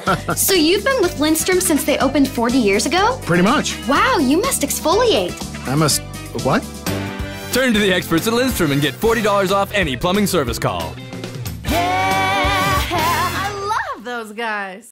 So you've been with Lindstrom since they opened 40 years ago? Pretty much. Wow, you must exfoliate. I must... what? Turn to the experts at Lindstrom and get $40 off any plumbing service call. Yeah, I love those guys.